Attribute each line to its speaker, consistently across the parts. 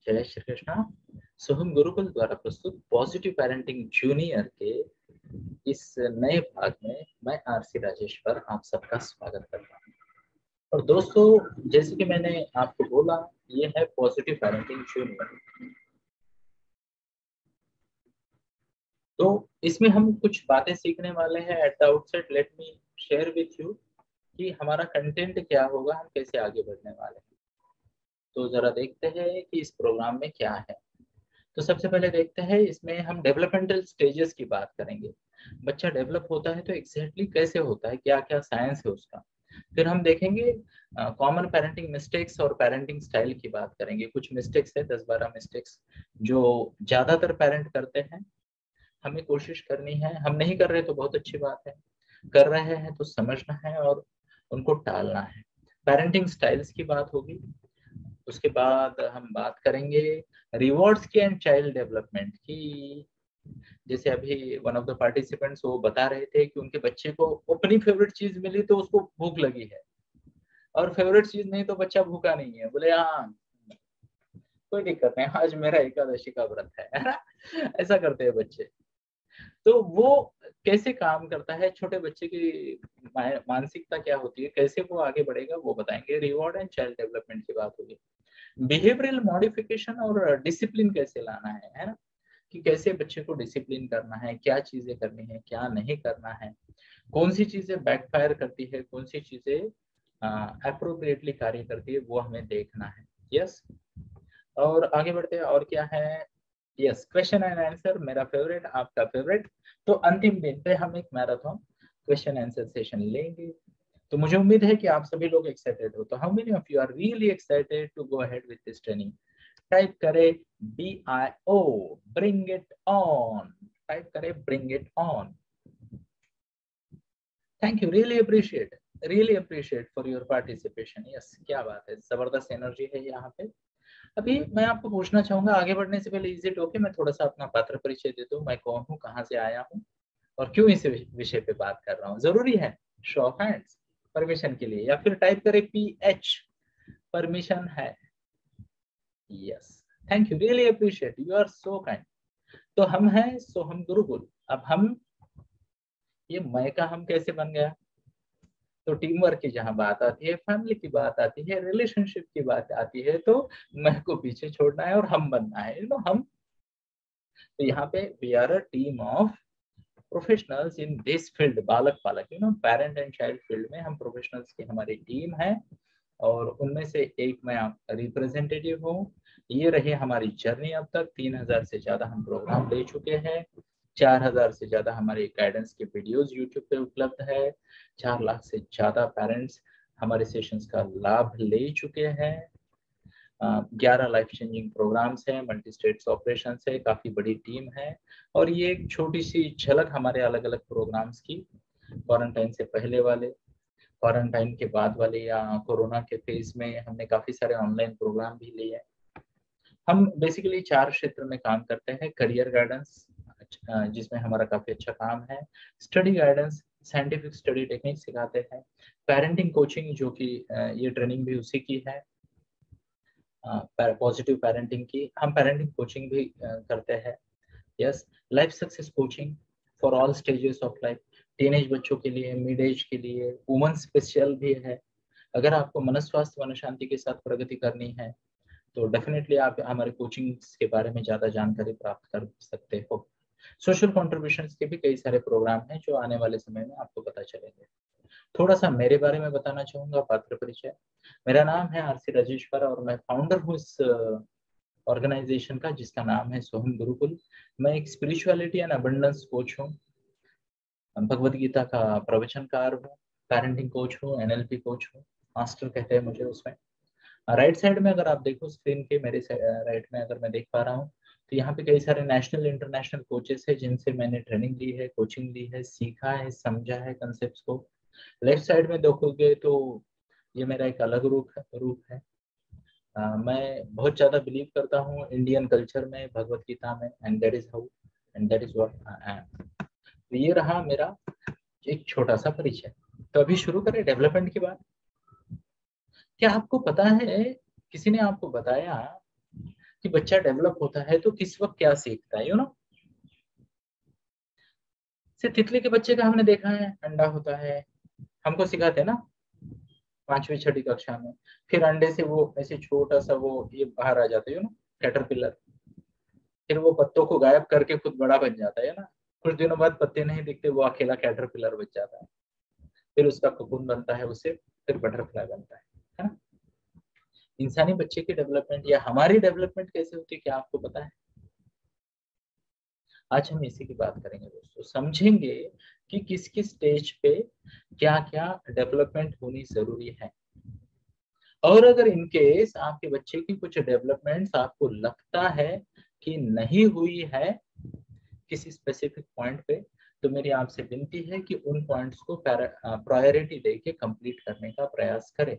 Speaker 1: जय श्री कृष्णा। सोहम गुरुकुल द्वारा प्रस्तुत पॉजिटिव पेरेंटिंग जूनियर के इस नए भाग में मैं आरसी राजेश्वर आप सबका स्वागत करता हूँ। और दोस्तों, जैसे कि मैंने आपको बोला, ये है पॉजिटिव पेरेंटिंग जूनियर। तो इसमें हम कुछ बातें सीखने वाले हैं। At the outset let me share with you कि हमारा कंटेंट क्या होगा, हम कैसे आगे बढ़ने वाले हैं। तो जरा देखते हैं कि इस प्रोग्राम में क्या है। तो सबसे पहले देखते हैं, इसमें हम डेवलपमेंटल स्टेजेस की बात करेंगे। बच्चा डेवलप होता है तो एग्जैक्टली कैसे होता है, क्या क्या साइंस है उसका। फिर हम देखेंगे कॉमन पेरेंटिंग मिस्टेक्स और पेरेंटिंग स्टाइल की बात करेंगे। कुछ मिस्टेक्स है, 10-12 मिस्टेक्स जो ज्यादातर पेरेंट करते हैं। हमें कोशिश करनी है, हम नहीं कर रहे तो बहुत अच्छी बात है, कर रहे हैं तो समझना है और उनको टालना है। पेरेंटिंग स्टाइल्स की बात होगी। उसके बाद हम बात करेंगे रिवॉर्ड्स की एंड चाइल्ड डेवलपमेंट की। जैसे अभी वन ऑफ द पार्टिसिपेंट्स वो बता रहे थे कि उनके बच्चे को अपनी फेवरेट चीज मिली तो उसको भूख लगी है, और फेवरेट चीज नहीं तो बच्चा भूखा नहीं है। बोले हाँ कोई दिक्कत नहीं, आज मेरा एकादशी का व्रत है ना। ऐसा करते हैं बच्चे। तो वो कैसे काम करता है, छोटे बच्चे की मानसिकता क्या होती है, कैसे वो आगे बढ़ेगा, वो बताएंगे। रिवॉर्ड एंड चाइल्ड डेवलपमेंट की बात होगी। बिहेवियरल मॉडिफिकेशन और डिसिप्लिन कैसे लाना है ना, कि कैसे बच्चे को डिसिप्लिन करना है, क्या चीजें करनी है, क्या नहीं करना है, कौन सी चीजें बैकफायर करती है, कौन सी चीजें अप्रोप्रिएटली कार्य करती है, वो हमें देखना है। यस, और आगे बढ़ते हैं। और क्या है, यस, क्वेश्चन एंड आंसर, मेरा फेवरेट, आपका फेवरेट। तो अंतिम दिन पे हम एक मैराथन क्वेश्चन आंसर सेशन लेंगे। तो मुझे उम्मीद है कि आप सभी लोग एक्साइटेड हो। तो how many of you are really excited to go ahead with this training? Type करें BIO, bring it on. Type करें bring it on. Thank you, really appreciate for your participation. Yes, क्या बात है, जबरदस्त energy है यहाँ पे। अभी मैं आपको पूछना चाहूंगा, आगे बढ़ने से पहले इज इट ओके मैं थोड़ा सा अपना पात्र परिचय दे दूं, मैं कौन हूँ, कहाँ से आया हूँ और क्यों इस विषय पे बात कर रहा हूँ। जरूरी है शो ऑफ हैंड्स परमिशन के लिए, या फिर टाइप करें PH, परमिशन है। Yes, thank you, really appreciate, you are so kind. तो हम हैं सोहम गुरुकुल। अब हम, ये मैं का हम कैसे बन गया, तो टीम वर्क की जहां बात आती है, फैमिली की बात आती है, रिलेशनशिप की बात आती है, तो मैं को पीछे छोड़ना है और हम बनना है, हम। तो यहाँ पे we are a team of professionals in this field, बालक पालक, पेरेंट एंड चाइल्ड फील्ड में हम प्रोफेशनल्स की हमारी टीम है। और उनमें से एक मैं रिप्रेजेंटेटिव हूँ। ये रही हमारी जर्नी अब तक। 3000 से ज्यादा हम प्रोग्राम ले चुके हैं। 4000 से ज्यादा हमारे गाइडेंस के वीडियोस यूट्यूब पे उपलब्ध है। 4 लाख से ज्यादा पेरेंट्स हमारे सेशंस का लाभ ले चुके हैं। 11 लाइफ चेंजिंग प्रोग्राम्स हैं, मल्टी स्टेट्स ऑपरेशन है, काफी बड़ी टीम है। और ये एक छोटी सी झलक हमारे अलग अलग प्रोग्राम्स की, क्वारंटाइन से पहले वाले, क्वारंटाइन के बाद वाले, या कोरोना के फेज में हमने काफी सारे ऑनलाइन प्रोग्राम भी लिए। हम बेसिकली 4 क्षेत्र में काम करते हैं। करियर गाइडेंस, जिसमें हमारा काफी अच्छा काम है। Study guidance, scientific study technique सिखाते हैं। पेरेंटिंग कोचिंग, जो कि ये ट्रेनिंग भी उसी की है, पॉजिटिव पेरेंटिंग की। हम पेरेंटिंग कोचिंग भी करते हैं। Yes, life success coaching for all stages of life, teenage बच्चों के लिए, मिड एज के लिए, वुमन स्पेशल भी है। अगर आपको मनस्वास्थ्य मन शांति के साथ प्रगति करनी है तो डेफिनेटली आप हमारे कोचिंग के बारे में ज्यादा जानकारी प्राप्त कर सकते हो। सोशल कॉन्ट्रीब्यूशंस के भी कई सारे प्रोग्राम हैं जो आने वाले समय में आपको पता चलेंगे। थोड़ा सा मेरे बारे में बताना चाहूंगा, पात्र परिचय। मेरा नाम है आरसी राजेश्वर और मैं फाउंडर हूँ इस ऑर्गेनाइजेशन का, जिसका नाम है सोहम गुरुकुल। मैं एक स्पिरिचुअलिटी एंड अबंडेंस कोच हूँ, भगवत गीता का प्रवचनकार हूँ, पेरेंटिंग कोच हूँ, NLP कोच हूँ, मास्टर कहते हैं मुझे उसमें। राइट साइड में अगर आप देखो स्क्रीन के मेरे राइट में, अगर मैं देख पा रहा हूँ, तो यहाँ पे कई सारे नेशनल इंटरनेशनल कोचेस हैं जिनसे मैंने ट्रेनिंग ली है, कोचिंग ली है, सीखा है, समझा है कंसेप्ट को। लेफ्ट साइड में देखोगे तो ये मेरा एक अलग रूप है। मैं बहुत ज्यादा बिलीव करता हूँ इंडियन कल्चर में, भगवत गीता में, and that is how and that is what I am. तो ये रहा मेरा एक छोटा सा परिचय। तो अभी शुरू करें डेवलपमेंट की बात। क्या आपको पता है, किसी ने आपको बताया कि बच्चा डेवलप होता है तो किस वक्त क्या सीखता है, यू नो। तितली के बच्चे का हमने देखा है, अंडा होता है, हमको सिखाते हैं ना 5वीं 6वीं कक्षा में। फिर अंडे से वो ऐसे छोटा सा वो ये बाहर आ जाता है, यू नो, कैटरपिलर। फिर वो पत्तों को गायब करके खुद बड़ा बन जाता है ना। कुछ दिनों बाद पत्ते नहीं दिखते, वो अकेला कैटरपिलर बच जाता है। फिर उसका कोकून बनता है, उससे फिर बटरफ्लाई बनता है ना। इंसानी बच्चे की डेवलपमेंट या हमारी डेवलपमेंट कैसे होती है, क्या आपको पता है? आज हम इसी की बात करेंगे दोस्तों, समझेंगे कि किस किस स्टेज पे क्या क्या डेवलपमेंट होनी जरूरी है। और अगर इनकेस आपके बच्चे की कुछ डेवलपमेंट्स आपको लगता है कि नहीं हुई है किसी स्पेसिफिक पॉइंट पे, तो मेरी आपसे विनती है कि उन पॉइंट्स को प्रायोरिटी देके कंप्लीट करने का प्रयास करें।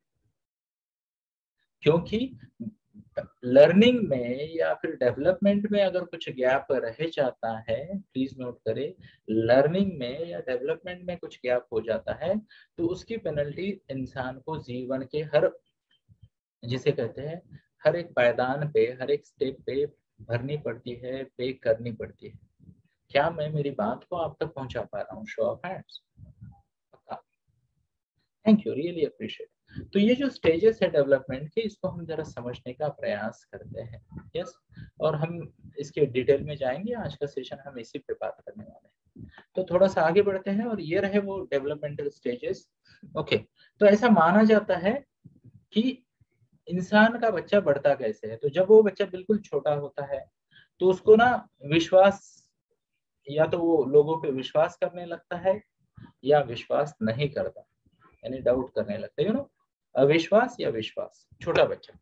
Speaker 1: क्योंकि लर्निंग में या फिर डेवलपमेंट में अगर कुछ गैप रह जाता है, प्लीज नोट करें, लर्निंग में या डेवलपमेंट में कुछ गैप हो जाता है तो उसकी पेनल्टी इंसान को जीवन के हर, जिसे कहते हैं, हर एक पायदान पे, हर एक स्टेप पे भरनी पड़ती है, पे करनी पड़ती है। क्या मैं मेरी बात को आप तक पहुंचा पा रहा हूँ? Show of hands. Thank you, really appreciate. तो ये जो स्टेजेस है डेवलपमेंट के, इसको हम जरा समझने का प्रयास करते हैं। यस, और हम इसके डिटेल में जाएंगे। आज का सेशन हम इसी पे बात करने वाले हैं। तो थोड़ा सा आगे बढ़ते हैं, और ये रहे वो डेवलपमेंटल स्टेजेस। ओके, तो ऐसा माना जाता है कि इंसान का बच्चा बढ़ता कैसे है। तो जब वो बच्चा बिल्कुल छोटा होता है तो उसको ना विश्वास, या तो वो लोगों पे विश्वास करने लगता है या विश्वास नहीं करता, यानी डाउट करने लगता है, यू नो। अविश्वास या विश्वास, छोटा बच्चा।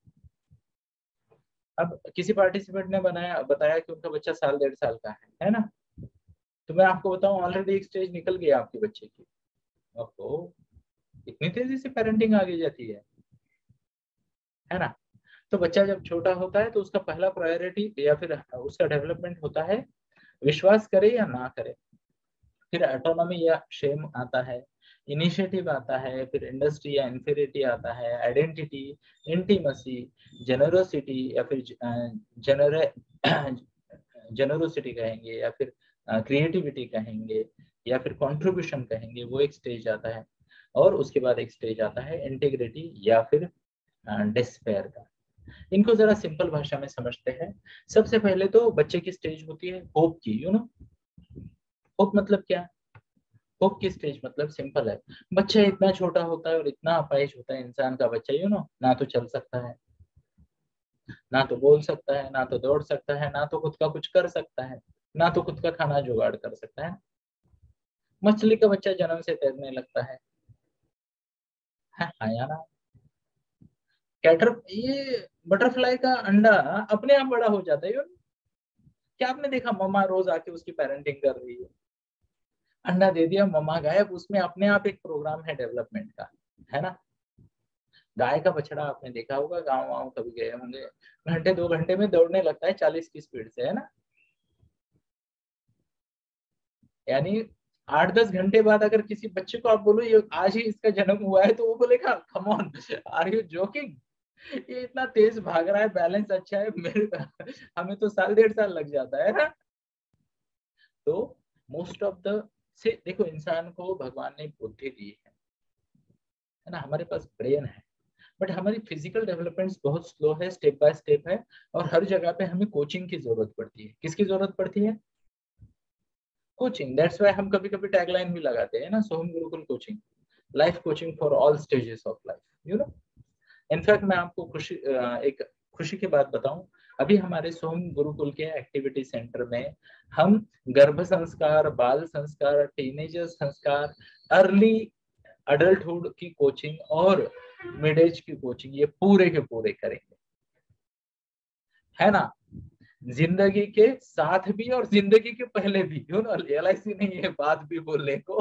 Speaker 1: अब किसी पार्टिसिपेंट ने बताया कि उनका बच्चा 1.5 साल का है ना। तो मैं आपको बताऊं, ऑलरेडी एक स्टेज निकल गया आपके बच्चे की। ओहो, इतनी तेजी से पेरेंटिंग आगे जाती है ना। तो बच्चा जब छोटा होता है तो उसका पहला प्रायोरिटी या फिर उसका डेवलपमेंट होता है विश्वास करे या ना करे। फिर ऑटोनॉमी या शेम आता है, इनिशिएटिव आता है, फिर इंडस्ट्री या इंफीरियरिटी आता है, आइडेंटिटी, इंटीमेसी, जेनरोसिटी या फिर जेनरोसिटी कहेंगे, या फिर क्रिएटिविटी कहेंगे, या फिर कंट्रीब्यूशन कहेंगे, वो एक स्टेज आता है। और उसके बाद एक स्टेज आता है इंटीग्रिटी या फिर डिस्पेयर का। इनको जरा सिंपल भाषा में समझते हैं। सबसे पहले तो बच्चे की स्टेज होती है होप की, यू नो। होप मतलब क्या? होप की स्टेज मतलब सिंपल है, बच्चा इतना छोटा होता है और इतना अपाहिज होता है इंसान का बच्चा, यू नो, ना तो चल सकता है, ना तो बोल सकता है, ना तो दौड़ सकता है, ना तो खुद का कुछ कर सकता है, ना तो खुद का खाना जुगाड़ कर सकता है। मछली का बच्चा जन्म से तैरने लगता है। हाँ यार, कैटर ये बटरफ्लाई का अंडा अपने आप बड़ा हो जाता है, क्या आपने देखा? मम्मा रोज आके उसकी पेरेंटिंग कर रही है, अंडा दे दिया, मम्मा गायब। उसमें अपने आप एक प्रोग्राम है डेवलपमेंट का, है ना। गाय का बछड़ा आपने देखा होगा, गाँव वाँव कभी गए होंगे, घंटे 2 घंटे में दौड़ने लगता है 40 की स्पीड से, है ना। यानी 8-10 घंटे बाद अगर किसी बच्चे को आप बोलो ये आज ही इसका जन्म हुआ है, तो वो बोलेगा come on, are you joking, ये इतना तेज भाग रहा है, बैलेंस अच्छा है, मेरे हमें तो 1.5 साल लग जाता है ना। तो मोस्ट ऑफ द से देखो, इंसान को भगवान ने बुद्धि दी है ना, हमारे पास ब्रेन है, बट हमारी फिजिकल डेवलपमेंट बहुत स्लो है, स्टेप बाय स्टेप है। और हर जगह पे हमें कोचिंग की जरूरत पड़ती है। किसकी जरूरत पड़ती है? कोचिंग। दैट्स व्हाई हम कभी कभी टैगलाइन भी लगाते हैं ना, Soham Gurukul coaching, life coaching for all stages of life, you know. In fact मैं आपको एक खुशी की बात बताऊं, अभी हमारे सोहम गुरुकुल के एक्टिविटी सेंटर में हम गर्भ संस्कार, बाल संस्कार, टीनेजर संस्कार, अर्ली अडल्टहुड की कोचिंग और मिड एज की कोचिंग, ये पूरे के पूरे करेंगे, है ना। जिंदगी के साथ भी और जिंदगी के पहले भी, यू नो, LIC नहीं है बात भी बोलने को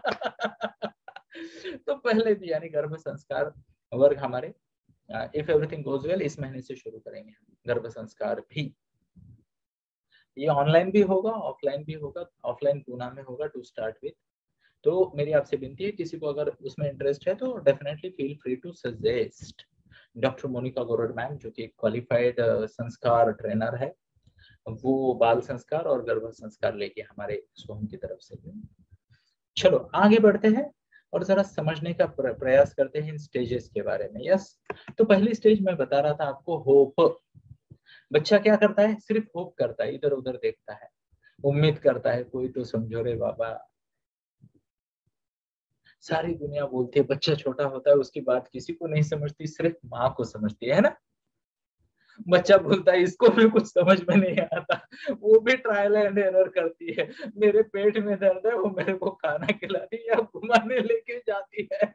Speaker 1: तो पहले भी, यानी गर्भ संस्कार वर्ग हमारे, इफ एवरीथिंग गोज वेल, इस महीने से शुरू करेंगे गर्भ संस्कार भी। ये ऑनलाइन भी होगा, ऑफलाइन भी होगा। ऑफलाइन पूना में होगा टू स्टार्ट विथ। तो मेरी आपसे विनती है, किसी को अगर उसमें इंटरेस्ट है तो definitely feel free to suggest. Doctor Monika Gorad ma'am, जो कि क्वालिफाइड संस्कार ट्रेनर है, वो बाल संस्कार और गर्भ संस्कार लेके हमारे सोहम की तरफ से। चलो आगे बढ़ते हैं और जरा समझने का प्रयास करते हैं इन स्टेजेस के बारे में। यस, तो पहली स्टेज मैं बता रहा था आपको, होप। बच्चा क्या करता है? सिर्फ होप करता है, इधर उधर देखता है, उम्मीद करता है कोई तो समझो रे बाबा। सारी दुनिया बोलती है, बच्चा छोटा होता है उसकी बात किसी को नहीं समझती, सिर्फ माँ को समझती है ना। बच्चा बोलता है इसको भी कुछ समझ में नहीं आता, वो भी ट्रायल एंड एरर करती है। मेरे पेट में दर्द है, वो मेरे को खाना खिलाती या घुमाने लेके जाती है।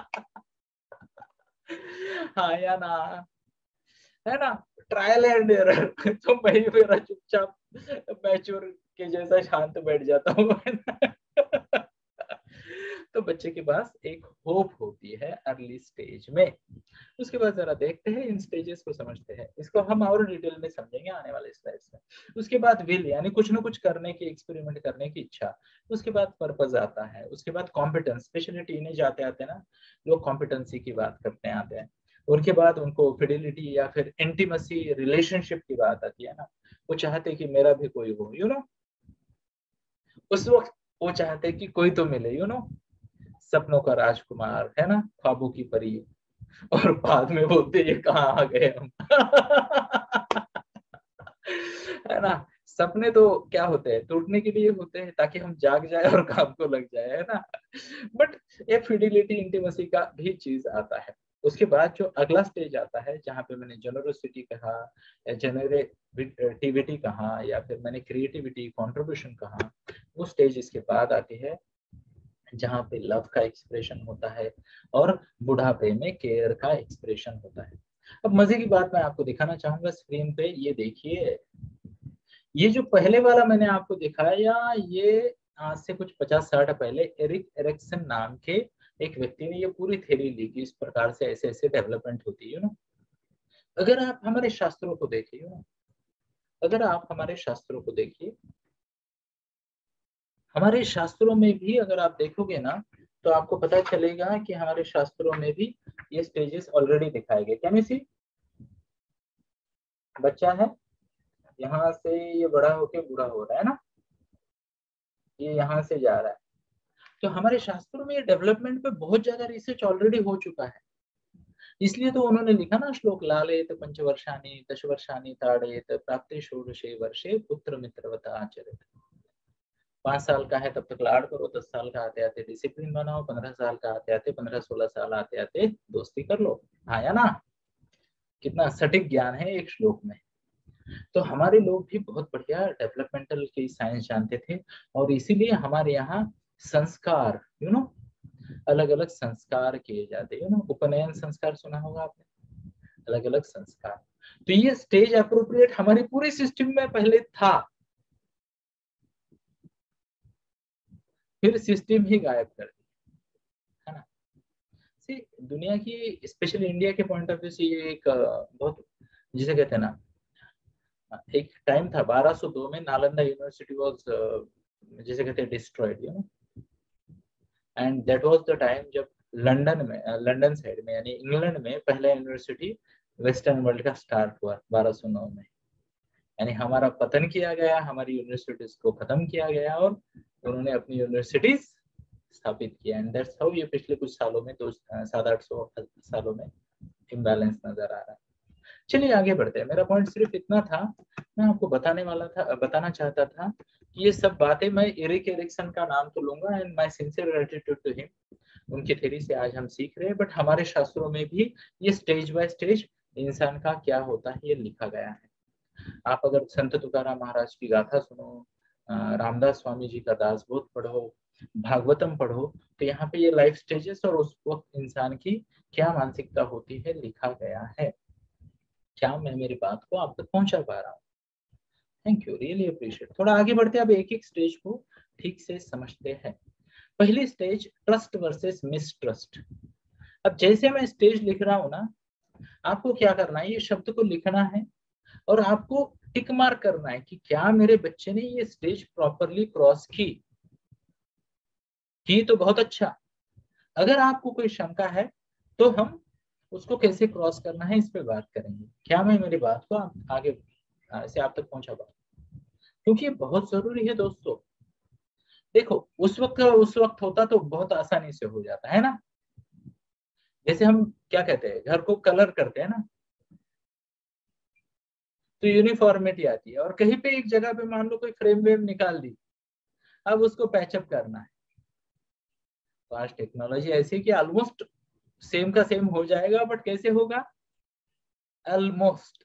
Speaker 1: हाँ या ना, है ना? Trial and error. तो मैं मेरा चुपचाप मैच्योर के जैसा शांत बैठ जाता हूँ। तो बच्चे के पास एक होप होती है अर्ली स्टेज में। उसके बाद जरा देखते हैं इन स्टेजेस को, समझते हैं इसको, हम और डिटेल में समझेंगे आने वाले स्लाइड्स में। उसके बाद विल, यानी कुछ ना कुछ करने की, एक्सपेरिमेंट करने की इच्छा। उसके बाद पर्पस आता है। उसके बाद कॉम्पिटेंस, स्पेशली टीनेज आते आते ना लोग कॉम्पिटेंसी की बात करते आते हैं। उनके बाद उनको फिडेलिटी या फिर इंटीमेसी, रिलेशनशिप की बात आती है ना। वो चाहते कि मेरा भी कोई हो, यू नो। उस वक्त वो चाहते कि कोई तो मिले, यू नो, सपनों का राजकुमार, है ना, ख्वाबों की परी। और बाद में बोलते ये कहाँ आ गए हम। है ना? सपने तो क्या होते हैं? टूटने के लिए होते हैं, ताकि हम जाग जाए और काम को लग जाए, है ना। बट ये फिडिलिटी, इंटीमेसी का भी चीज आता है। उसके बाद जो अगला स्टेज आता है, जहाँ पे मैंने जेनरोसिटी कहा या जेनरेटिविटी कहा या फिर मैंने क्रिएटिविटी, कंट्रीब्यूशन कहा, वो स्टेज इसके बाद आती है, जहाँ पे लव का एक्सप्रेशन होता है और बुढ़ापे में केयर का एक्सप्रेशन होता है। अब मजे की बात मैं आपको दिखाना चाहूंगा स्क्रीन पे, ये देखिए। ये जो पहले वाला मैंने आपको दिखाया, ये आज से कुछ 50-60 पहले एरिक एरिक्सन नाम के एक व्यक्ति ने ये पूरी थ्योरी ली कि इस प्रकार से ऐसे ऐसे डेवलपमेंट होती है ना। अगर आप हमारे शास्त्रों को देखिए ना, अगर आप हमारे शास्त्रों को देखिए, हमारे शास्त्रों में भी अगर आप देखोगे ना, तो आपको पता चलेगा कि हमारे शास्त्रों में भी ये स्टेजेस ऑलरेडी दिखाए गए। क्या मिसी? बच्चा है, यहाँ से ये बड़ा होके बूढ़ा हो रहा है ना, ये यहाँ से जा रहा है। तो हमारे शास्त्रों में ये डेवलपमेंट पे बहुत ज्यादा रिसर्च ऑलरेडी हो चुका है। इसलिए तो उन्होंने लिखा ना श्लोक, लालेत पंचवर्षाणि दशवर्षाणि ताड़ेत प्राप्ते षोडशे वर्षे पुत्र मित्रवता आचरेत। 5 साल का है तब तक लाड़ करो, 10 साल का आते आते डिसिप्लिन बनाओ, 15 साल का आते आते, 15-16 साल आते आते दोस्ती कर लो। हाँ या ना? कितना सटीक ज्ञान है एक श्लोक में। तो हमारे लोग भी बहुत बढ़िया डेवलपमेंटल की साइंस जानते थे, और इसीलिए हमारे यहाँ संस्कार, यू नो, अलग अलग संस्कार किए जाते हैं ना। उपनयन संस्कार सुना होगा आपने, अलग अलग संस्कार। तो ये स्टेज अप्रोप्रिएट हमारे पूरे सिस्टम में पहले था, फिर सिस्टम ही गायब कर दिया, है ना। सी, दुनिया की, स्पेशली इंडिया के पॉइंट ऑफ व्यू से ये एक बहुत, जिसे कहते हैं ना, एक टाइम था 1202 में नालंदा यूनिवर्सिटी वाज, जिसे कहते हैं, destroyed, you know. And that was the time जब लंदन में, लंदन साइड में, यानी इंग्लैंड में पहला यूनिवर्सिटी वेस्टर्न वर्ल्ड का स्टार्ट हुआ 1209 में। यानी हमारा पतन किया गया, हमारी यूनिवर्सिटीज को खत्म किया गया और उन्होंने अपनी यूनिवर्सिटीज स्थापित किया। एंड दैट्स हाउ ये पिछले कुछ सालों में, 700-800 सालों में इम्बैलेंस नजर आ रहा है। चलिए आगे बढ़ते हैं। मेरा पॉइंट सिर्फ इतना था, मैं आपको बताना चाहता था कि ये सब बातें, मैं एरिक एरिक्सन का नाम तो लूंगा and my sincere gratitude to him, उनकी थ्योरी से आज हम सीख रहे हैं। बट हमारे शास्त्रों में भी ये स्टेज बाय स्टेज इंसान का क्या होता है ये लिखा गया है। आप अगर संत तुकाराम महाराज की गाथा सुनो, रामदास स्वामी जी का दासबोध पढ़ो, भागवतम पढ़ो, तो यहाँ पे ये लाइफ स्टेजेस और उस वक्त इंसान की क्या मानसिकता होती है लिखा गया है। क्या मैं मेरी बात को आप तक पहुंचा पा रहा हूँ? Thank you, really appreciate. थोड़ा आगे बढ़ते हैं, अब एक एक स्टेज को ठीक से समझते हैं। पहली स्टेज, ट्रस्ट वर्सेस मिसट्रस्ट। अब जैसे मैं स्टेज लिख रहा हूं ना, आपको क्या करना है, ये शब्द को लिखना है और आपको टिक मार्क करना है कि क्या मेरे बच्चे ने ये स्टेज प्रॉपरली क्रॉस की तो बहुत अच्छा। अगर आपको कोई शंका है तो हम उसको कैसे क्रॉस करना है इस पे बात करेंगे। क्या मैं मेरी बात को आगे से आप तक पहुंचा पाऊँ, क्योंकि ये बहुत जरूरी है दोस्तों। देखो उस वक्त होता तो बहुत आसानी से हो जाता है ना। जैसे हम क्या कहते हैं, घर को कलर करते हैं ना, तो यूनिफॉर्मिटी आती है, और कहीं पे एक जगह पे मान लो कोई फ्रेम वेम निकाल दी, अब उसको पैचअप करना है। तो आज टेक्नोलॉजी ऐसी है कि ऑलमोस्ट सेम का सेम हो जाएगा, बट कैसे होगा, ऑलमोस्ट,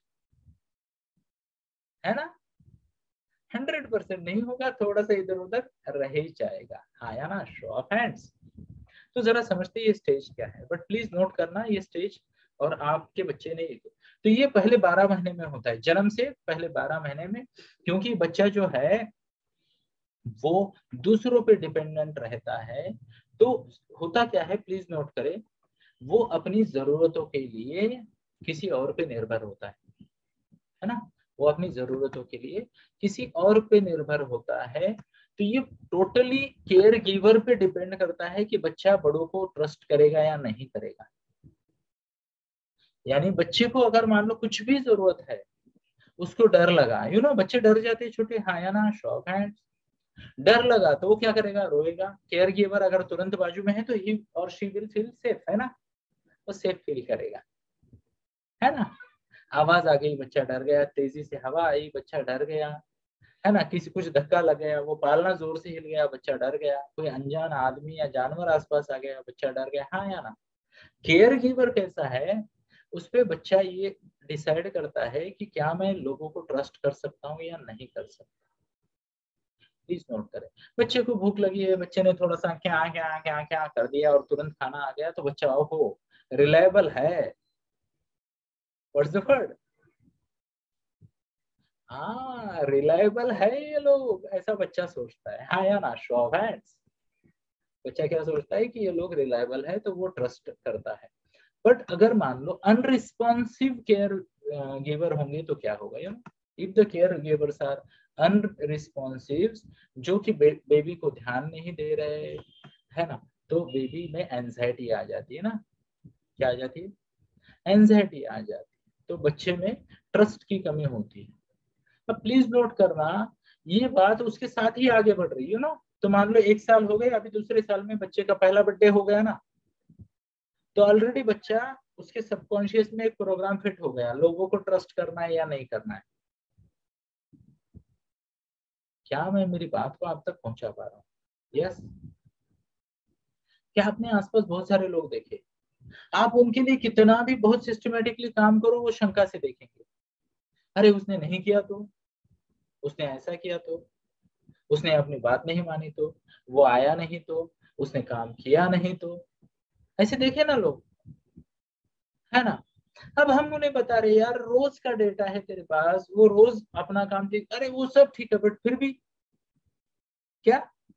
Speaker 1: है ना। 100% नहीं होगा, थोड़ा सा इधर उधर रह ही जाएगा। हाँ या ना, शो ऑफ हैंड्स। तो जरा समझते ये स्टेज क्या है, बट प्लीज नोट करना ये स्टेज, और आपके बच्चे ने तो ये पहले 12 महीने में होता है, जन्म से पहले 12 महीने में, क्योंकि बच्चा जो है वो दूसरों पे डिपेंडेंट रहता है। तो होता क्या है, प्लीज नोट करें, वो अपनी जरूरतों के लिए किसी और पे निर्भर होता है ना। वो अपनी जरूरतों के लिए किसी और पे निर्भर होता है। तो ये टोटली केयर गिवर पे डिपेंड करता है कि बच्चा बड़ों को ट्रस्ट करेगा या नहीं करेगा। यानी बच्चे को अगर मान लो कुछ भी जरूरत है, उसको डर लगा, बच्चे डर जाते हैं छोटे, हाँ या ना, शॉक हैंड। डर लगा तो वो क्या करेगा, रोएगा। केयर गिवर अगर तुरंत बाजू में है तो ही और शी विल फील सेफ, है ना, वो सेफ फील करेगा, है ना। आवाज आ गई, बच्चा डर गया, तेजी से हवा आई, बच्चा डर गया, है ना, किसी कुछ धक्का लग गया, वो पालना जोर से हिल गया, बच्चा डर गया, कोई अनजान आदमी या जानवर आसपास आ गया, बच्चा डर गया, हाँ या ना। केयर गिवर कैसा है, उस पे बच्चा ये डिसाइड करता है कि क्या मैं लोगों को ट्रस्ट कर सकता हूँ या नहीं कर सकता। प्लीज नोट करें, बच्चे को भूख लगी है, बच्चे ने थोड़ा सा क्या क्या क्या क्या कर दिया और तुरंत खाना आ गया, तो बच्चा ओहो रिलायबल है, व्हाट्स द वर्ड, हाँ रिलायबल है ये लोग, ऐसा बच्चा सोचता है, हाँ या ना, शो ऑफ हैंड्स। बच्चा क्या सोचता है कि ये लोग रिलायबल है, तो वो ट्रस्ट करता है। बट अगर मान लो अनरिस्पॉन्सिव केयर गिवर होंगे तो क्या होगा, if the care givers are unresponsive, जो कि बेबी को ध्यान नहीं दे रहे, है ना, तो बेबी में एंजाइटी आ जाती है ना। क्या आ जाती है, एंजाइटी आ जाती है, तो बच्चे में ट्रस्ट की कमी होती है। अब प्लीज नोट करना, ये बात उसके साथ ही आगे बढ़ रही है ना। तो मान लो 1 साल हो गए, अभी दूसरे साल में बच्चे का पहला बर्थडे हो गया ना, तो ऑलरेडी बच्चा उसके सबकॉन्शियस में एक प्रोग्राम फिट हो गया, लोगों को ट्रस्ट करना है या नहीं करना है। क्या मैं मेरी बात को आप तक पहुंचा पा रहा हूँ, यस। क्या आपने आसपास बहुत सारे लोग देखे, आप उनके लिए कितना भी बहुत सिस्टमेटिकली काम करो, वो शंका से देखेंगे, अरे उसने नहीं किया तो, उसने ऐसा किया तो, उसने अपनी बात नहीं मानी तो, वो आया नहीं तो, उसने काम किया नहीं तो, ऐसे देखे ना लोग, है ना। अब हम उन्हें बता रहे यार रोज का डेटा है तेरे पास, वो रोज अपना काम ठीक, अरे वो सब ठीक है, बट फिर भी क्या,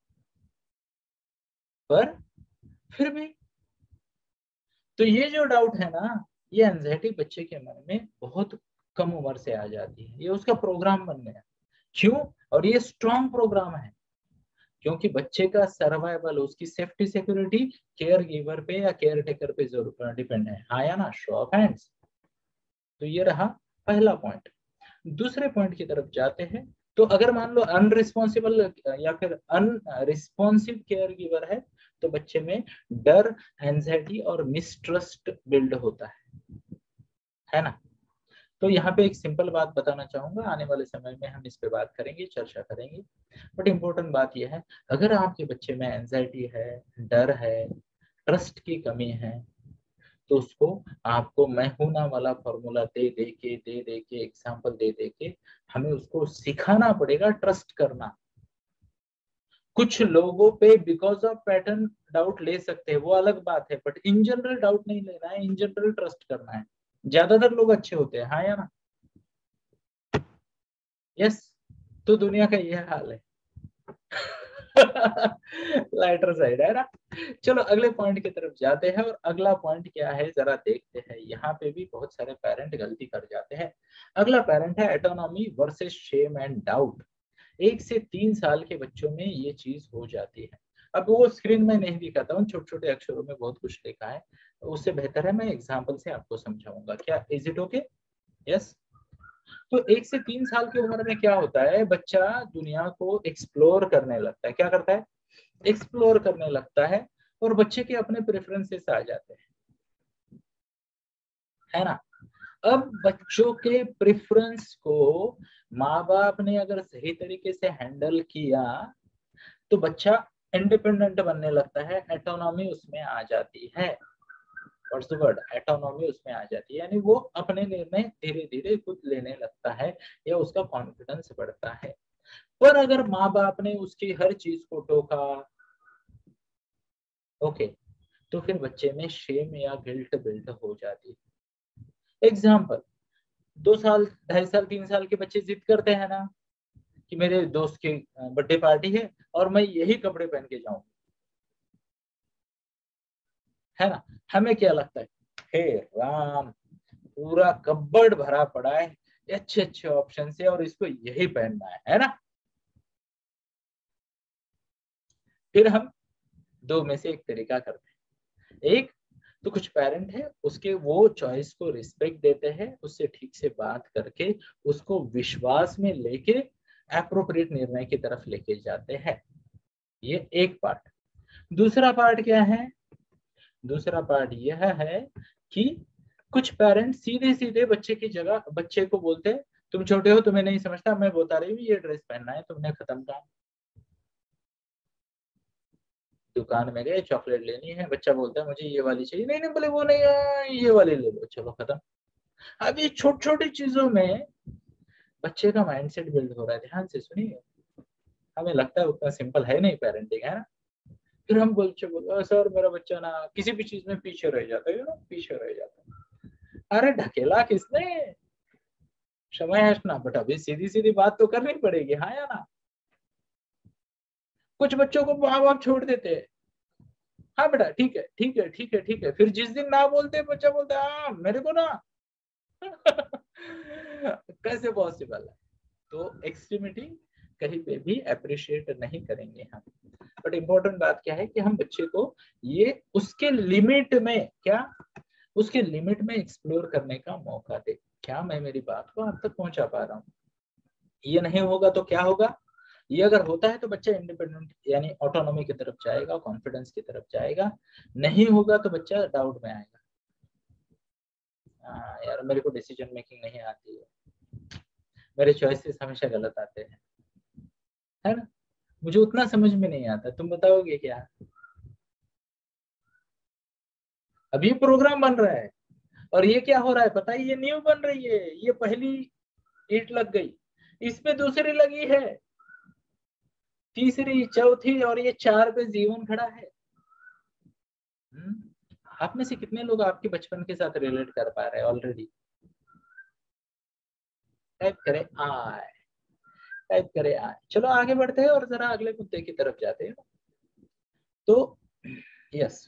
Speaker 1: पर फिर भी, तो ये जो डाउट है ना, ये एंजाइटी बच्चे के मन में बहुत कम उम्र से आ जाती है, ये उसका प्रोग्राम बन गया। क्यों, और ये स्ट्रॉन्ग प्रोग्राम है, क्योंकि बच्चे का सर्वाइवल, उसकी सेफ्टी सिक्योरिटी केयर गिवर पे या केयर टेकर पे जरूर डिपेंड है, हाँ या ना, शो ऑफ हैंड्स। तो ये रहा पहला पॉइंट। दूसरे पॉइंट की तरफ जाते हैं। तो अगर मान लो अनरिस्पॉन्सिबल या फिर अनरिस्पॉन्सिव केयर गिवर है, तो बच्चे में डर, एंजाइटी और मिसट्रस्ट बिल्ड होता है ना। तो यहाँ पे एक सिंपल बात बताना चाहूंगा, आने वाले समय में हम इस पे बात करेंगे, चर्चा करेंगे। बट इम्पोर्टेंट बात यह है, अगर आपके बच्चे में एंजाइटी है, डर है, ट्रस्ट की कमी है, तो उसको आपको मैं हूं ना वाला फॉर्मूला दे दे के एग्जाम्पल दे दे के हमें उसको सिखाना पड़ेगा ट्रस्ट करना। कुछ लोगों पे बिकॉज ऑफ पैटर्न डाउट ले सकते हैं, वो अलग बात है, बट इन जनरल डाउट नहीं लेना है, इन जनरल ट्रस्ट करना है। ज्यादातर लोग अच्छे होते हैं, हाँ या ना, यस। तो दुनिया का ये हाल है। लाइटर साइड है ना। चलो अगले पॉइंट की तरफ जाते हैं, और अगला पॉइंट क्या है जरा देखते हैं। यहाँ पे भी बहुत सारे पेरेंट गलती कर जाते हैं। अगला पेरेंट है autonomy versus shame and doubt. 1 से 3 साल के बच्चों में ये चीज हो जाती है। अब वो स्क्रीन में नहीं दिखाता हूँ, छोटे छोटे अक्षरों में बहुत कुछ लिखा है, उससे बेहतर है मैं एग्जाम्पल से आपको समझाऊंगा। क्या इज इट ओके? यस। तो 1 से 3 साल की उम्र में क्या होता है, बच्चा दुनिया को एक्सप्लोर करने लगता है। क्या करता है? एक्सप्लोर करने लगता है, और बच्चे के अपने प्रेफरेंसेस आ जाते हैं, है ना। अब बच्चों के प्रेफरेंस को माँ बाप ने अगर सही तरीके से हैंडल किया तो बच्चा इंडिपेंडेंट बनने लगता है, एटोनॉमी उसमें आ जाती है। What's the word? एटोनॉमी उसमें आ जाती है, यानी वो अपने निर्णय धीरे धीरे खुद लेने लगता है, या उसका कॉन्फिडेंस बढ़ता है। पर अगर माँ बाप ने उसकी हर चीज को टोका, ओके, तो फिर बच्चे में शेम या गिल्ट बिल्ड हो जाती है। एग्जाम्पल, 2 साल 2.5 साल 3 साल के बच्चे जिद करते हैं ना कि मेरे दोस्त की बर्थडे पार्टी है और मैं यही कपड़े पहन के जाऊं, है ना। हमें क्या लगता है, हे राम, पूरा कब्बर्ड भरा पड़ा है अच्छे अच्छे ऑप्शन से और इसको यही पहनना है ना। फिर हम दो में से एक तरीका करते हैं। एक तो कुछ पेरेंट है उसके वो चॉइस को रिस्पेक्ट देते हैं, उससे ठीक से बात करके उसको विश्वास में लेके एप्रोप्रिएट निर्णय की तरफ लेके जाते हैं। ये एक पार्ट। दूसरा पार्ट क्या है? दूसरा पार्ट यह है कि कुछ पेरेंट्स सीधे सीधे बच्चे की जगह बच्चे को बोलते हैं, तुम छोटे हो, तुम्हें नहीं समझता, मैं बता रही हूँ ये ड्रेस पहनना है, तुमने खत्म काम। दुकान में गए, चॉकलेट लेनी है, बच्चा बोलता है मुझे ये वाली चाहिए, नहीं नहीं बोले वो नहीं है, ये वाली ले लो, चलो खत्म। अब ये छोटी छोटी चीजों में बच्चे का माइंडसेट बिल्ड हो रहा है। ध्यान से सुनिए, हमें लगता है उतना सिंपल है नहीं पेरेंटिंग, है ना। फिर हम बच्चे बोलते सर मेरा बच्चा ना किसी भी चीज में पीछे रह जाता है, ना पीछे रह जाता है। अरे ढकेला किसने? समय है ना, बट अभी सीधी सीधी बात तो करनी पड़ेगी, हाँ या ना। कुछ बच्चों को माँ बाप छोड़ देते हैं, हाँ बेटा ठीक है ठीक है ठीक है ठीक है, फिर जिस दिन ना बोलते बच्चा बोलता है हाँ मेरे को ना कैसे पॉसिबल है? तो एक्सट्रीमिटी कहीं पे भी अप्रिशिएट नहीं करेंगे हम। बट इम्पोर्टेंट बात क्या है कि हम बच्चे को ये उसके लिमिट में, क्या उसके लिमिट में एक्सप्लोर करने का मौका दे। क्या मैं मेरी बात को आप तक पहुंचा पा रहा हूँ? ये नहीं होगा तो क्या होगा? ये अगर होता है तो बच्चा इंडिपेंडेंट यानी ऑटोनॉमी की तरफ जाएगा, कॉन्फिडेंस की तरफ जाएगा। नहीं होगा तो बच्चा डाउट में आएगा, हाँ यार मेरे को डिसीजन मेकिंग नहीं आती है, मेरे चॉइसेस हमेशा गलत आते हैं, है ना, मुझे उतना समझ में नहीं आता, तुम बताओगे क्या? अभी प्रोग्राम बन रहा है और ये क्या हो रहा है पता है, ये न्यू बन रही है, ये पहली ईंट लग गई, इस पे दूसरी लगी है, तीसरी चौथी, और ये 4 पे जीवन खड़ा है। आप में से कितने लोग आपके बचपन के साथ रिलेट कर पा रहे हैं ऑलरेडी? टाइप करें आए, टाइप करें आए। चलो आगे बढ़ते हैं और जरा अगले मुद्दे की तरफ जाते हैं। तो यस,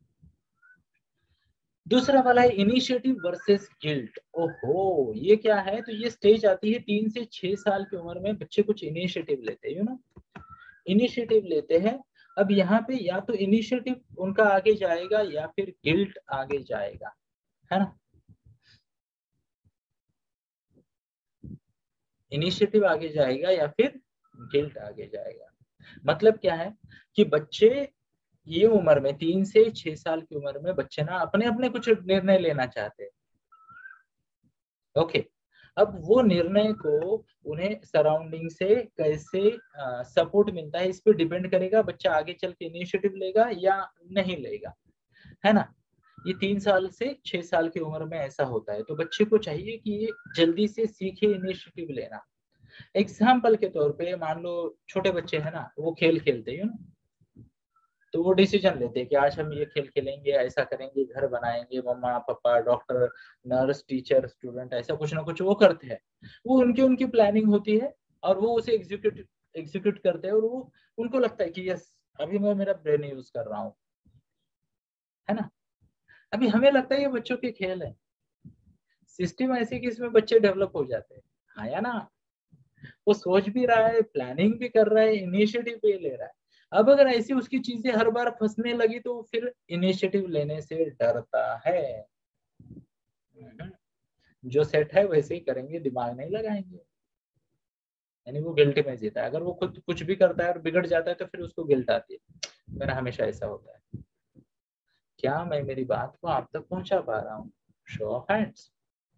Speaker 1: दूसरा वाला है इनिशिएटिव वर्सेस गिल्ट। ओहो, ये क्या है? तो ये स्टेज आती है 3 से 6 साल की उम्र में, बच्चे कुछ इनिशिएटिव लेते हैं, यू नो, इनिशिएटिव लेते हैं। अब यहाँ पे या तो इनिशिएटिव उनका आगे जाएगा या फिर गिल्ट आगे जाएगा, है ना। इनिशिएटिव आगे जाएगा या फिर गिल्ट आगे जाएगा। मतलब क्या है कि बच्चे ये उम्र में 3 से 6 साल की उम्र में बच्चे ना अपने अपने कुछ निर्णय लेना चाहते हैं, ओके। अब वो निर्णय को उन्हें सराउंडिंग से कैसे सपोर्ट मिलता है, इस पे डिपेंड करेगा बच्चा आगे चल के इनिशिएटिव लेगा या नहीं लेगा, है ना। ये 3 से 6 साल की उम्र में ऐसा होता है, तो बच्चे को चाहिए कि ये जल्दी से सीखे इनिशिएटिव लेना। एग्जाम्पल के तौर पे मान लो छोटे बच्चे हैं ना, वो खेल खेलते हैं ना, तो वो डिसीजन लेते हैं कि आज हम ये खेल खेलेंगे, ऐसा करेंगे, घर बनाएंगे, मम्मा पापा डॉक्टर नर्स टीचर स्टूडेंट ऐसा कुछ ना कुछ वो करते हैं। वो उनकी उनकी प्लानिंग होती है और वो उसे एग्जीक्यूट एग्जीक्यूट करते हैं, और वो उनको लगता है कि यस अभी मैं मेरा ब्रेन यूज कर रहा हूँ, है ना। अभी हमें लगता है ये बच्चों के खेल है, सिस्टम ऐसे कि इसमें बच्चे डेवलप हो जाते हैं, हाँ या ना। वो सोच भी रहा है, प्लानिंग भी कर रहा है, इनिशिएटिव भी ले रहा है। अब अगर ऐसी उसकी चीजें हर बार फंसने लगी तो फिर इनिशिएटिव लेने से डरता है। जो सेट है वैसे ही करेंगे, दिमाग नहीं लगाएंगे, यानी वो गिल्ट में जीता है। अगर वो खुद कुछ भी करता है और बिगड़ जाता है तो फिर उसको गिल्ट आती है। मेरा हमेशा ऐसा होता है। क्या मैं मेरी बात को आप तक पहुंचा पा रहा हूँ? Show of hands.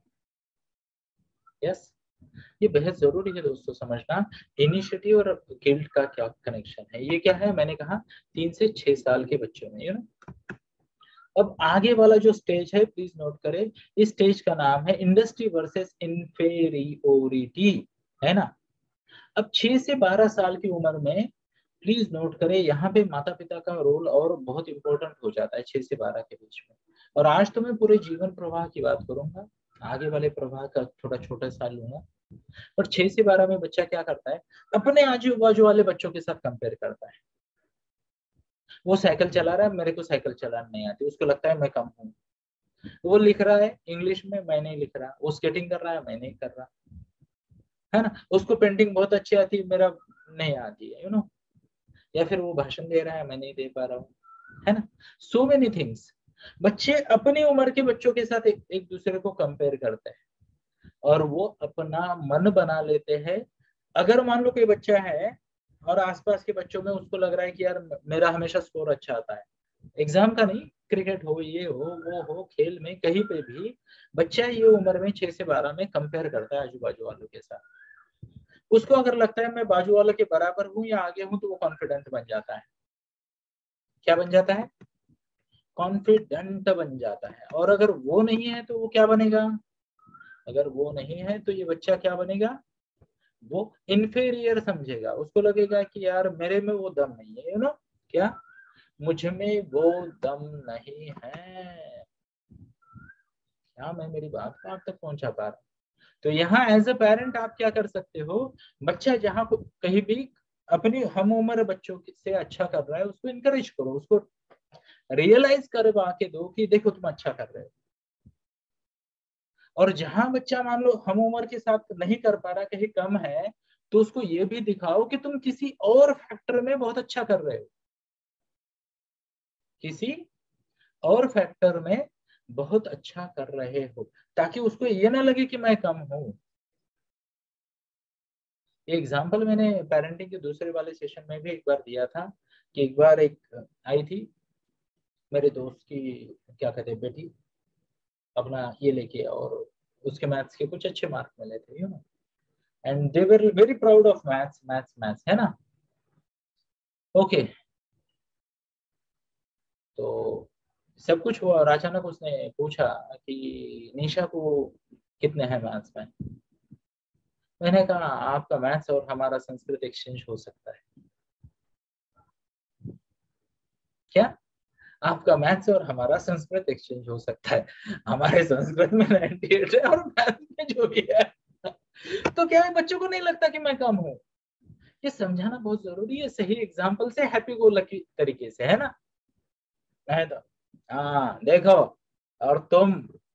Speaker 1: यस, ये बेहद जरूरी है दोस्तों समझना, इनिशिएटिव और गिल्ट का क्या कनेक्शन है। ये क्या है, मैंने कहा 3 से 6 साल के बच्चों में, यू नो। अब आगे वाला जो स्टेज है प्लीज नोट करें, इस स्टेज का नाम है इंडस्ट्री वर्सेस इंफेरियोरिटी, है ना। अब 6 से 12 साल की उम्र में प्लीज नोट करें, यहाँ पे माता पिता का रोल और बहुत इंपॉर्टेंट हो जाता है 6 से 12 के बीच में। और आज तो मैं पूरे जीवन प्रवाह की बात करूंगा, आगे वाले प्रवाह का थोड़ा छोटा सा लूंगा। और 6 से 12 में बच्चा क्या करता है, अपने आजू बाजू वाले बच्चों के साथ कंपेयर करता है। वो साइकिल चला रहा है, मेरे को साइकिल चलाना नहीं आती, उसको लगता है मैं कम हूँ। वो लिख रहा है इंग्लिश में, मैं नहीं लिख रहा। वो स्केटिंग कर रहा है, मैं नहीं कर रहा, है ना। उसको पेंटिंग बहुत अच्छी आती है, मेरा नहीं आती है, यू नो। या फिर वो भाषण दे रहा है, मैं नहीं दे पा रहा हूँ, है ना। So many things. बच्चे अपनी उम्र के बच्चों के साथ एक दूसरे को कंपेयर करते हैं और वो अपना मन बना लेते हैं। अगर मान लो कोई बच्चा है और आसपास के बच्चों में उसको लग रहा है कि यार मेरा हमेशा स्कोर अच्छा आता है, एग्जाम का नहीं, क्रिकेट हो, ये हो, वो हो, खेल में कहीं पे भी बच्चा ये उम्र में 6 से 12 में कंपेयर करता है आजू बाजू वालों के साथ। उसको अगर लगता है मैं बाजू वालों के बराबर हूँ या आगे हूँ तो वो कॉन्फिडेंट बन जाता है। क्या बन जाता है? कॉन्फिडेंट बन जाता है। और अगर वो नहीं है तो वो क्या बनेगा? अगर वो नहीं है तो ये बच्चा क्या बनेगा? वो इन्फेरियर समझेगा। उसको लगेगा कि यार मेरे में वो दम नहीं है, यू नो। क्या? मुझ में वो दम नहीं है। क्या मैं मेरी बात को आप तक पहुंचा पा रहा हूँ? तो यहाँ एज अ पेरेंट आप क्या कर सकते हो, बच्चा जहाँ कहीं भी अपनी हम उम्र बच्चों से अच्छा कर रहा है उसको इनकरेज करो, उसको रियलाइज करवा के दो कि देखो तुम अच्छा कर रहे हो। और जहां बच्चा मान लो हम उम्र के साथ नहीं कर पा रहा, कहीं कम है, तो उसको ये भी दिखाओ कि तुम किसी और फैक्टर में बहुत अच्छा कर रहे हो, किसी और फैक्टर में बहुत अच्छा कर रहे हो, ताकि उसको ये ना लगे कि मैं कम हूं। एग्जाम्पल मैंने पेरेंटिंग के दूसरे वाले सेशन में भी एक बार दिया था कि एक बार एक आई थी मेरे दोस्त की, क्या कहते हैं, बेटी अपना ये लेके, और उसके मैथ्स के कुछ अच्छे मार्क मिले थे, you know. And they were very proud of maths maths maths, है ना। ओके, तो सब कुछ हुआ और अचानक उसने पूछा कि निशा को कितने हैं मैथ्स में। मैंने कहा आपका मैथ्स और हमारा संस्कृत एक्सचेंज हो सकता है। क्या? आपका मैथ्स और हमारा संस्कृत एक्सचेंज हो सकता है? हमारे संस्कृत में 98 है और मैथ्स में जो भी है। तो क्या है, बच्चों को नहीं लगता कि मैं कम हूँ? ये समझाना बहुत जरूरी है, सही एग्जाम्पल से, हैप्पी गो लकी तरीके से, है ना। नहीं तो हाँ देखो, और तुम,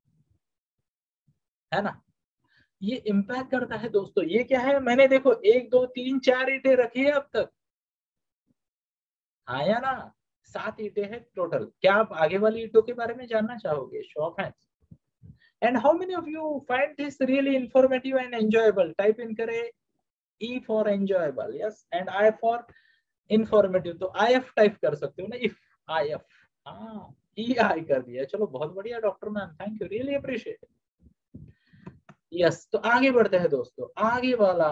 Speaker 1: है ना। ये इम्पैक्ट करता है दोस्तों। ये क्या है, मैंने देखो 1 2 3 4 ईंटें रखी है अब तक, हाँ या ना। 7 ईंटें हैं टोटल। क्या आप आगे वाली ईंटों के बारे में जानना चाहोगे? Show of hands. And how many of you find this really informative and enjoyable? Type in करे E for enjoyable, yes, and I for informative. तो आई एफ टाइप कर सकते हो ना, इफ, आई एफ। हाँ, ई आई कर दिया, चलो बहुत बढ़िया doctor ma'am, thank you, really appreciate. Yes, तो आगे बढ़ते हैं दोस्तों, आगे वाला।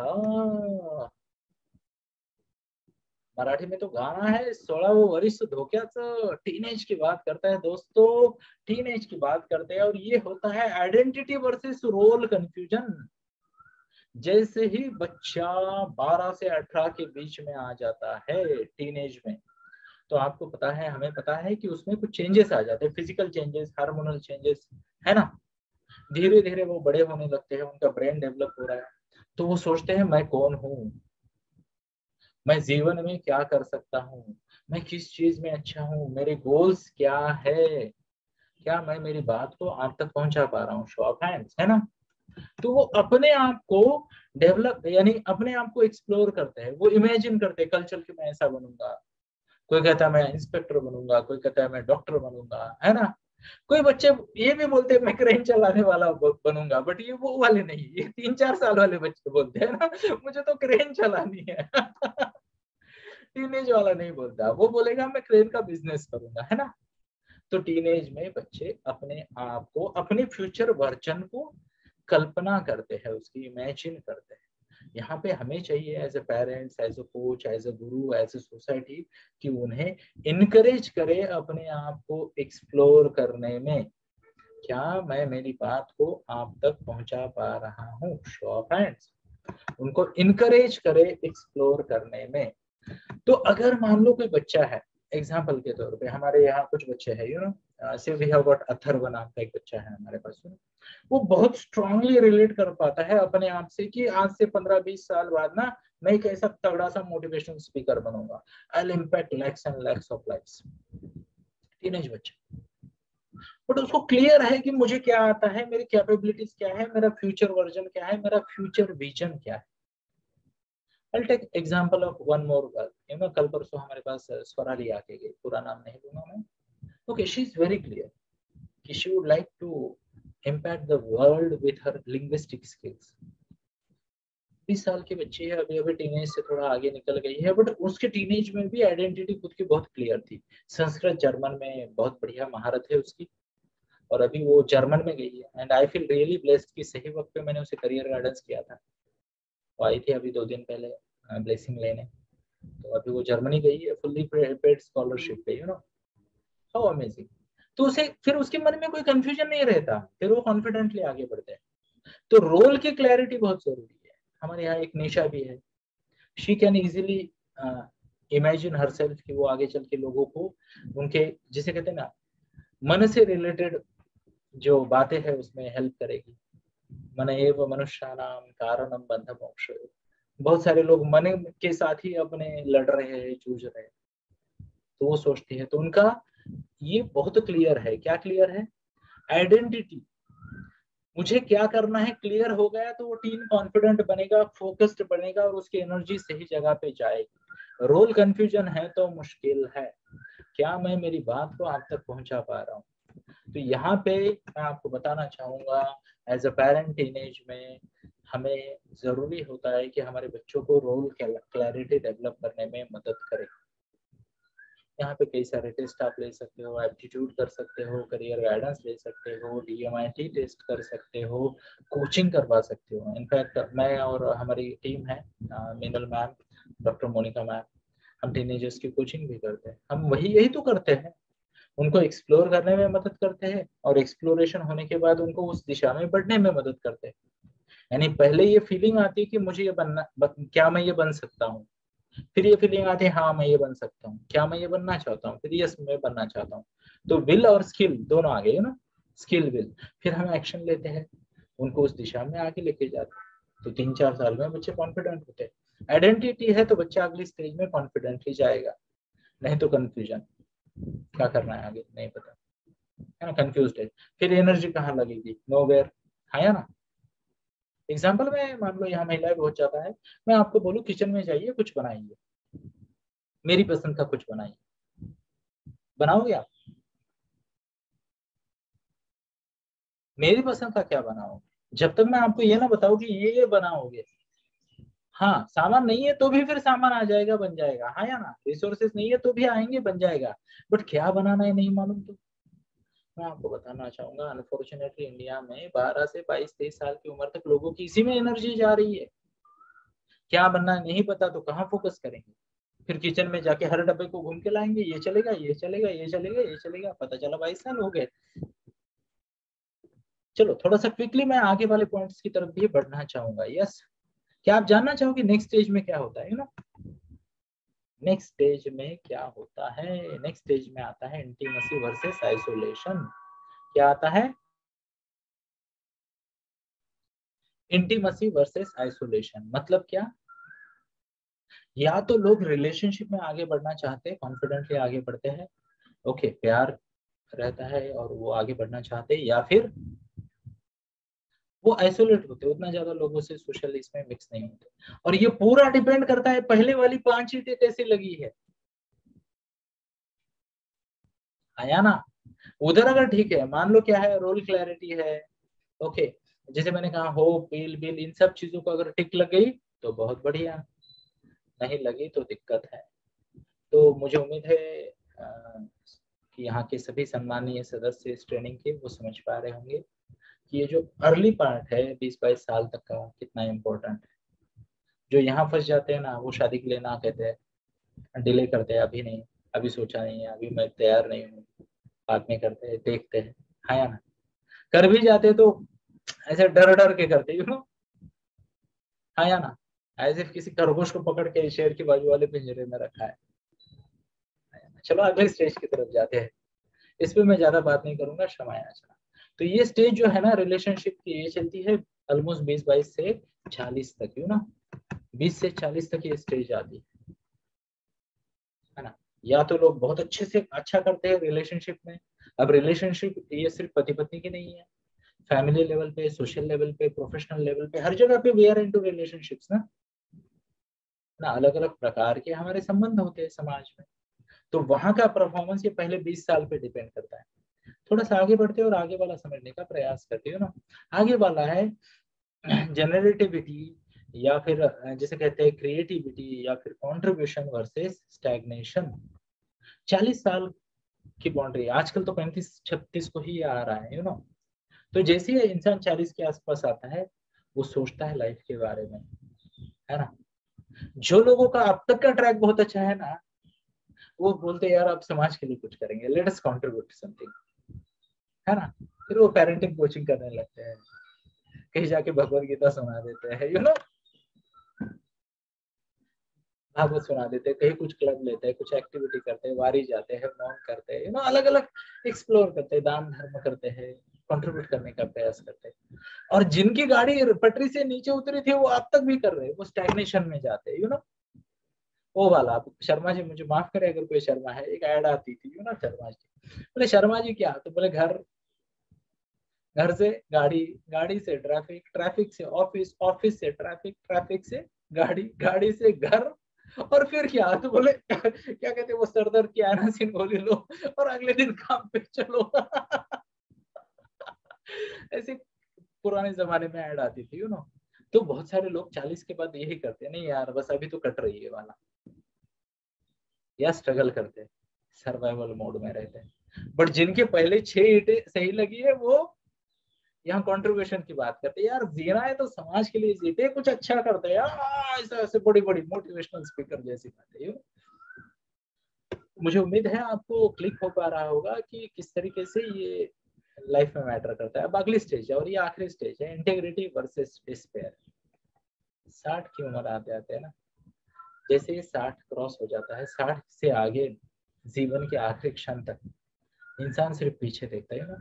Speaker 1: मराठी में तो गाना है 16 वर्ष धोक्याचं, टीनेज की बात करता है दोस्तों, टीनेज की बात करते हैं। और ये होता है आइडेंटिटी वर्सेस रोल कंफ्यूजन। जैसे ही बच्चा 12 से 18 के बीच में आ जाता है टीनेज में, तो आपको पता है, हमें पता है कि उसमें कुछ चेंजेस आ जाते हैं, फिजिकल चेंजेस, हार्मोनल चेंजेस, है ना। धीरे धीरे वो बड़े होने लगते हैं, उनका ब्रेन डेवलप हो रहा है, तो वो सोचते हैं मैं कौन हूँ, मैं जीवन में क्या कर सकता हूँ, मैं किस चीज में अच्छा हूँ, मेरे गोल्स क्या है। क्या मैं मेरी बात को आप तक पहुंचा पा रहा हूँ? शो ऑफ हैंड्स, है ना। तो वो अपने आप को डेवलप यानी अपने आप को एक्सप्लोर करते हैं, वो इमेजिन करते हैं कल चल के मैं ऐसा बनूंगा। कोई कहता है मैं इंस्पेक्टर बनूंगा, कोई कहता है मैं डॉक्टर बनूंगा, है ना। कोई बच्चे ये भी बोलते हैं मैं क्रेन चलाने वाला बनूंगा, बट ये वो वाले नहीं, ये 3-4 साल वाले बच्चे बोलते हैं ना मुझे तो क्रेन चलानी है टीनेज वाला नहीं बोलता, वो बोलेगा मैं क्रेन का बिजनेस करूंगा, है ना। तो टीनेज में बच्चे अपने आप को, अपने फ्यूचर वर्जन को कल्पना करते हैं, उसकी इमेजिन करते हैं। यहाँ पे हमें चाहिए as a parents, as a coach, as a guru, as a society कि उन्हें इनकरेज करे अपने आप को एक्सप्लोर करने में। क्या मैं मेरी बात को आप तक पहुंचा पा रहा हूँ? Show of hands. उनको इनकरेज करे एक्सप्लोर करने में। तो अगर मान लो कोई बच्चा है, एग्जाम्पल के तौर पे हमारे यहाँ कुछ बच्चे हैं, you know so we have got Atharva नाम का एक बच्चा है हमारे पास, वो बहुत स्ट्रांगली रिलेट कर पाता है अपने आप से कि आज से 15-20 साल बाद ना मैं एक ऐसा तगड़ा सा मोटिवेशनल स्पीकर बनूंगा, I will impact lakhs and lakhs of lives. Teenage बच्चा, बट उसको क्लियर है कि मुझे क्या आता है, मेरी कैपेबिलिटीज क्या है, मेरा फ्यूचर वर्जन क्या है, मेरा फ्यूचर विजन क्या है। I'll take example of one more girl. You know, कल परसों हमारे पास स्वराली आके गई, पूरा नाम नहीं लूंगा मैं। Okay, she is very clear कि she would like to impact the world with her linguistic skills. 20 साल की बच्ची है, अभी अभी टीनेज से थोड़ा आगे निकल गई है, बट उसके टीनेज में भी आइडेंटिटी खुद की बहुत क्लियर थी। संस्कृत जर्मन में बहुत बढ़िया महारत है उसकी, और अभी वो जर्मन में गई है। And I feel really blessed कि सही वक्त पे मैंने उसे करियर गाइडेंस किया था। वो आई थी अभी 2 दिन पहले ब्लेसिंग लेने, तो अभी वो जर्मनी गई है फुल्ली पेड स्कॉलरशिप पे, यू नो हाउ अमेजिंग। तो उसे फिर उसके मन में कोई कंफ्यूजन नहीं रहता, फिर वो कॉन्फिडेंटली आगे बढ़ते हैं। तो रोल की क्लैरिटी बहुत जरूरी है। हमारे यहाँ एक निशा भी है, she can easily imagine herself कि वो आगे चल के लोगों को उनके जिसे कहते हैं ना मन से रिलेटेड जो बातें हैं उसमें हेल्प करेगी। मन एव मनुष्याणाम कारणम बंध मोक्ष। बहुत सारे लोग मन के साथ ही अपने लड़ रहे हैं, जूझ रहे हैं, तो वो सोचती है। तो उनका ये बहुत क्लियर है। क्या क्लियर है? आइडेंटिटी, मुझे क्या करना है क्लियर हो गया, तो वो टीम कॉन्फिडेंट बनेगा, फोकस्ड बनेगा, और उसकी एनर्जी सही जगह पे जाएगी। रोल कंफ्यूजन है तो मुश्किल है। क्या मैं मेरी बात को आप तक पहुंचा पा रहा हूँ? तो यहाँ पे मैं आपको बताना चाहूंगा, एज अ पेरेंट टीनेज में हमें जरूरी होता है कि हमारे बच्चों को रोल क्लैरिटी डेवलप करने में मदद करें। यहाँ पे कई सारे टेस्ट आप ले सकते हो, एप्टीट्यूड कर सकते हो, करियर गाइडेंस ले सकते हो, DMIT टेस्ट कर सकते हो, कोचिंग करवा सकते हो। इनफैक्ट मैं और हमारी टीम है, Meenal ma'am, doctor Monika ma'am, हम टीनेजर्स की कोचिंग भी करते हैं। हम वही यही तो करते हैं, उनको एक्सप्लोर करने में मदद करते हैं, और एक्सप्लोरेशन होने के बाद उनको उस दिशा में बढ़ने में मदद करते हैं। यानी पहले ये फीलिंग आती है कि मुझे ये बनना, क्या मैं ये बन सकता हूँ। फिर ये फीलिंग आती है हाँ मैं ये बन सकता हूँ, क्या मैं ये बनना चाहता हूँ, फिर यस मैं बनना चाहता हूँ। तो विल और स्किल दोनों आ गए ना, स्किल विल, फिर हम एक्शन लेते हैं, उनको उस दिशा में आगे लेके जाते हैं। तो 3-4 साल में बच्चे कॉन्फिडेंट होते हैं। आइडेंटिटी है तो बच्चा अगली स्टेज में कॉन्फिडेंटली जाएगा, नहीं तो कंफ्यूजन, क्या करना है आगे नहीं पता, है ना, कंफ्यूज है। फिर एनर्जी कहाँ लगेगी? नोवेयर, है या ना। एग्जाम्पल में मान लो यहाँ महिलाएं बहुत ज्यादा है, मैं आपको बोलूँ किचन में जाइए कुछ बनाइए, मेरी पसंद का कुछ बनाइए, बनाओगे आप? मेरी पसंद का क्या बनाओगे जब तक मैं आपको ये ना बताऊं कि ये बनाओगे। हाँ, सामान नहीं है तो भी फिर सामान आ जाएगा, बन जाएगा, हाँ या ना। रिसोर्सेस नहीं है तो भी आएंगे, बन जाएगा। बट क्या बनाना है नहीं मालूम, तो मैं आपको बताना चाहूंगा अनफॉर्चुनेटली इंडिया में 12 से 22-23 साल की उम्र तक लोगों की इसी में एनर्जी जा रही है। क्या बनना है नहीं पता तो कहाँ फोकस करेंगे? फिर किचन में जाके हर डब्बे को घूम के लाएंगे, ये चलेगा ये चलेगा ये चलेगा ये चलेगा, पता चला 22 साल हो गए। चलो थोड़ा सा क्विकली मैं आगे वाले पॉइंट्स की तरफ भी बढ़ना चाहूंगा। यस, क्या आप जानना चाहोगे नेक्स्ट स्टेज में क्या होता है ना? नेक्स्ट स्टेज में क्या होता है? नेक्स्ट स्टेज में आता है इंटीमेसी वर्सेस आइसोलेशन। क्या आता है? इंटीमेसी वर्सेस आइसोलेशन मतलब क्या? या तो लोग रिलेशनशिप में आगे बढ़ना चाहते हैं, कॉन्फिडेंटली आगे बढ़ते हैं, ओके, प्यार रहता है और वो आगे बढ़ना चाहते हैं, या फिर वो आइसोलेट होते, उतना ज्यादा लोगों से सोशल इसमें मिक्स नहीं होते। और ये पूरा डिपेंड करता है पहले वाली 5 ईंटें कैसी लगी है, आया ना। उधर अगर ठीक है, मान लो क्या है, रोल क्लैरिटी है, ओके, जैसे मैंने कहा हो बिल बिल इन सब चीजों को अगर टिक लग गई तो बहुत बढ़िया, नहीं लगी तो दिक्कत है। तो मुझे उम्मीद है कि यहाँ के सभी सम्मानीय सदस्य इस ट्रेनिंग के वो समझ पा रहे होंगे कि ये जो अर्ली पार्ट है 20-22 साल तक का कितना इम्पोर्टेंट है। जो यहाँ फंस जाते हैं ना, वो शादी के लिए ना कहते हैं, डिले करते हैं, अभी नहीं, अभी सोचा नहीं है, अभी मैं तैयार नहीं हूँ, बाद में करते हैं, देखते हैं, हाँ या ना। कर भी जाते तो ऐसे डर डर के करते, यू नो, हाँ या ना, एज इफ किसी खरगोश को पकड़ के शेर के बाजू वाले पिंजरे में रखा है। चलो अगले स्टेज की तरफ जाते हैं, इस पे मैं ज्यादा बात नहीं करूंगा, क्षमा याचना। तो ये स्टेज जो है ना रिलेशनशिप की, ये चलती है ऑलमोस्ट 20-22 से 40 तक, यू ना, 20 से 40 तक ये स्टेज आती है ना। या तो लोग बहुत अच्छे से अच्छा करते हैं रिलेशनशिप में। अब रिलेशनशिप ये सिर्फ पति पत्नी की नहीं है, फैमिली लेवल पे, सोशल लेवल पे, प्रोफेशनल लेवल पे, हर जगह पे वी आर इनटू रिलेशनशिप्स ना अलग अलग प्रकार के हमारे संबंध होते हैं समाज में। तो वहां का परफॉर्मेंस ये पहले 20 साल पे डिपेंड करता है। थोड़ा सा आगे बढ़ते हैं और आगे वाला समझने का प्रयास करते हो ना। आगे वाला है जनरेटिविटी, या फिर जैसे कहते हैं क्रिएटिविटी, या फिर कंट्रीब्यूशन वर्सेस स्टैग्नेशन। 40 साल की बाउंड्री, आजकल तो 35-36 को ही आ रहा है, यू नो। तो जैसे ही इंसान 40 के आसपास आता है, वो सोचता है लाइफ के बारे में, है ना। जो लोगों का अब तक का ट्रैक बहुत अच्छा है ना, वो बोलते हैं यार अब समाज के लिए कुछ करेंगे, लेट अस कंट्रीब्यूट समथिंग, है ना। फिर वो पेरेंटिंग कोचिंग करने लगते हैं, कहीं जाके भगवत गीता सुना देते हैं, यू नो, भागवत सुना देते हैं, कहीं कुछ क्लब लेते हैं, कुछ एक्टिविटी करते हैं, वारी जाते हैं, मौन करते हैं, यू नो, अलग अलग एक्सप्लोर करते हैं, दान धर्म करते हैं, कंट्रीब्यूट करने का प्रयास करते हैं। और जिनकी गाड़ी पटरी से नीचे उतरी थी वो अब तक भी कर रहे हैं, वो स्टैग्नेशन में जाते हैं, यू नो। वो वाला, आप शर्मा जी मुझे माफ करें अगर कोई शर्मा है, एक ऐड आती थी, यू नो, शर्मा जी, बोले शर्मा जी क्या, तो बोले घर, घर से गाड़ी, गाड़ी से ट्रैफिक, ट्रैफिक से ऑफिस, ऑफिस से ट्रैफिक, ट्रैफिक से गाड़ी, गाड़ी से घर, और फिर क्या, तो बोले क्या कहते वो सरदर्द की एनासिन गोली लो और अगले दिन काम पे चलो। ऐसे पुराने जमाने में ऐड आती थी, यू नो। तो बहुत सारे लोग 40 के बाद यही करते हैं, नहीं यार बस अभी तो कट रही है वाला, या स्ट्रगल करते हैं, सर्वाइवल मोड में रहते हैं। बट जिनके पहले 6 ईंटें सही लगी है, वो यहाँ कंट्रीब्यूशन की बात करते हैं, यार जीना है तो समाज के लिए जीते, कुछ अच्छा करते हैं यार, ऐसा ऐसे बड़ी बड़ी मोटिवेशनल स्पीकर जैसी बातें। मुझे उम्मीद है आपको क्लिक हो पा रहा होगा कि किस तरीके से ये लाइफ में मैटर करता है। अब अगली स्टेज है और ये आखिरी स्टेज है, इंटीग्रिटी वर्सेस डिस्पेयर। 60 की उम्र आते आते हैं ना, जैसे ये 60 क्रॉस हो जाता है, 60 से आगे जीवन के आखिरी क्षण तक इंसान सिर्फ पीछे देखता है ना,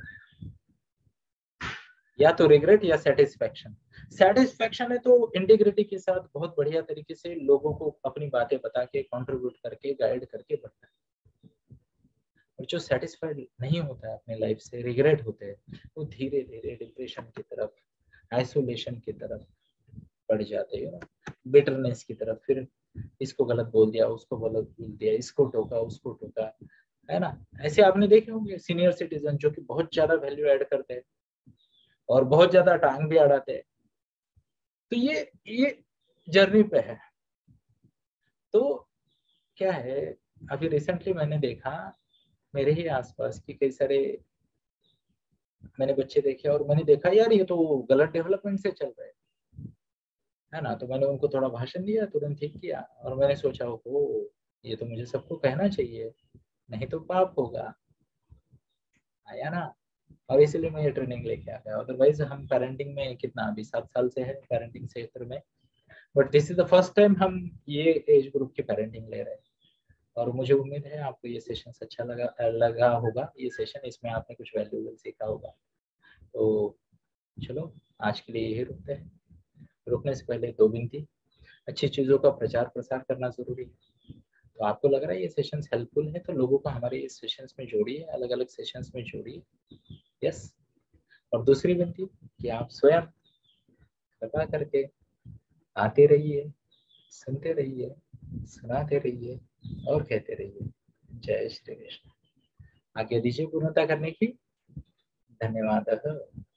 Speaker 1: या तो रिग्रेट या सेटिस्फेक्शन। सेटिस्फेक्शन है तो इंटीग्रिटी के साथ बहुत बढ़िया तरीके से लोगों को अपनी बातें बता के, कंट्रीब्यूट करके, गाइड करके बढ़ता है। और जो सेटिस्फाइड नहीं होता है अपने लाइफ से, रिग्रेट होते हैं, वो धीरे धीरे डिप्रेशन की तरफ, आइसोलेशन की तरफ बढ़ जाते हैं ना, बिटरनेस की तरफ, फिर इसको गलत बोल दिया, उसको गलत बोल दिया, इसको टोका, उसको टोका, है ना। ऐसे आपने देखे होंगे सीनियर सिटीजन जो कि बहुत ज्यादा वैल्यू ऐड करते हैं और बहुत ज्यादा टांग भी अड़ाते हैं। तो ये जर्नी पे है। तो क्या है, अभी रिसेंटली मैंने देखा मेरे ही आसपास की कई सारे मैंने बच्चे देखे, और मैंने देखा यार ये तो गलत डेवलपमेंट से चल रहे हैं, है ना। तो मैंने उनको थोड़ा भाषण दिया, तुरंत ठीक किया, और मैंने सोचा ओ ये तो मुझे सबको कहना चाहिए, नहीं तो पाप होगा, आया ना। और इसीलिए मैं ये ट्रेनिंग लेके आ गया। अदरवाइज हम पेरेंटिंग में कितना, अभी 7 साल से है पेरेंटिंग क्षेत्र में, but this is the first time हम ये एज ग्रुप की पेरेंटिंग ले रहे हैं। और मुझे उम्मीद है आपको ये सेशन अच्छा लगा होगा, ये सेशन, इसमें आपने कुछ वैल्यूएबल सीखा होगा। तो चलो आज के लिए यही रुकते हैं। रुकने से पहले 2 विनती, अच्छी चीज़ों का प्रचार प्रसार करना जरूरी है। तो आपको लग रहा है ये सेशंस हेल्पफुल है तो लोगों को हमारे इस सेशंस में जोड़िए, अलग अलग सेशंस में जोड़िए, यस। और दूसरी विनती कि आप स्वयं कृपा करके आते रहिए, सुनते रहिए, सुनाते रहिए और कहते रहिए। जय श्री कृष्ण। आज्ञा दीजिए पूर्णता करने की। धन्यवाद।